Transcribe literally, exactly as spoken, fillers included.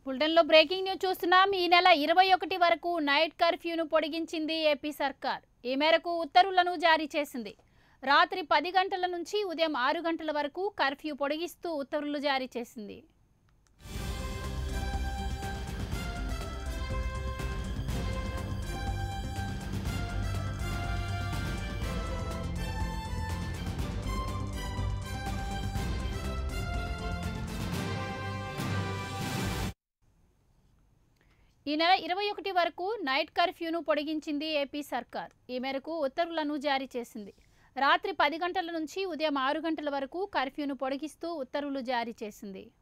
బులెటిన్లో breaking news చూస్తున్నాం. ఈ నెల ఇరవై ఒకటి వరకు నైట్ కర్ఫ్యూను పొడిగించింది ఏపీ సర్కార్. ఈ మేరకు ఉత్తర్వులను జారీ చేసింది. రాత్రి పది గంటల నుంచి ఉదయం ఆరు గంటల వరకు కర్ఫ్యూ పొడిగిస్తూ ఉత్తర్వులు జారీ చేసింది. ఈ నెల ఇరవై ఒకటి వరకు నైట్ కర్ఫ్యూను పొడిగించింది ఏపీ సర్కార్. ఈ మేరకు ఉత్తర్వులను జారీ చేసింది. రాత్రి పది గంటల నుంచి ఉదయం ఆరు గంటల వరకు కర్ఫ్యూను పొడిగిస్తూ ఉత్తర్వులు జారీ చేసింది.